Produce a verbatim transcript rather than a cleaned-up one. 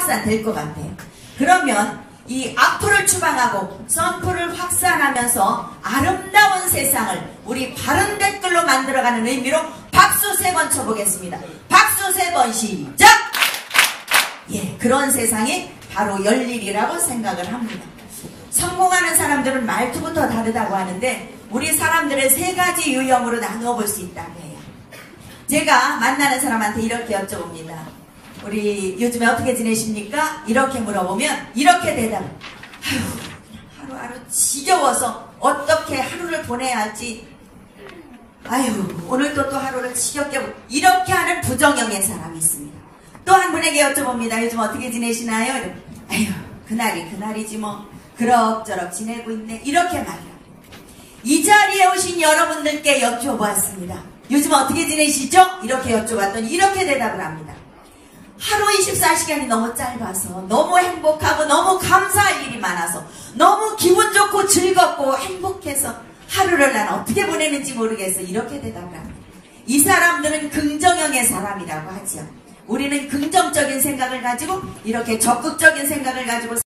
확산될 것 같아요. 그러면 이 악플을 추방하고 선풀을 확산하면서 아름다운 세상을 우리 바른 댓글로 만들어가는 의미로 박수 세 번 쳐보겠습니다. 박수 세 번 시작! 예, 그런 세상이 바로 열리리라고 생각을 합니다. 성공하는 사람들은 말투부터 다르다고 하는데 우리 사람들의 세 가지 유형으로 나누어 볼 수 있다고 해요. 제가 만나는 사람한테 이렇게 여쭤봅니다. 우리 요즘에 어떻게 지내십니까? 이렇게 물어보면 이렇게 대답. 아휴, 그냥 하루하루 지겨워서 어떻게 하루를 보내야 할지. 아휴, 오늘도 또 하루를 지겹게. 이렇게 하는 부정형의 사람이 있습니다. 또 한 분에게 여쭤봅니다. 요즘 어떻게 지내시나요? 아휴, 그날이 그날이지 뭐. 그럭저럭 지내고 있네. 이렇게 말합니다. 이 자리에 오신 여러분들께 여쭤보았습니다. 요즘 어떻게 지내시죠? 이렇게 여쭤봤더니 이렇게 대답을 합니다. 하루 이십사 시간이 너무 짧아서 너무 행복하고 너무 감사할 일이 많아서 너무 기분 좋고 즐겁고 행복해서 하루를 난 어떻게 보내는지 모르겠어. 이렇게 대답을 합니다. 이 사람들은 긍정형의 사람이라고 하죠. 우리는 긍정적인 생각을 가지고 이렇게 적극적인 생각을 가지고